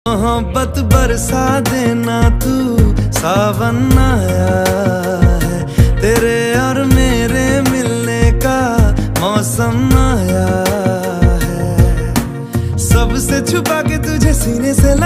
मोहब्बत बरसा देना तू, सावन आया है, तेरे और मेरे मिलने का मौसम आया है। सबसे छुपा के तुझे सीने से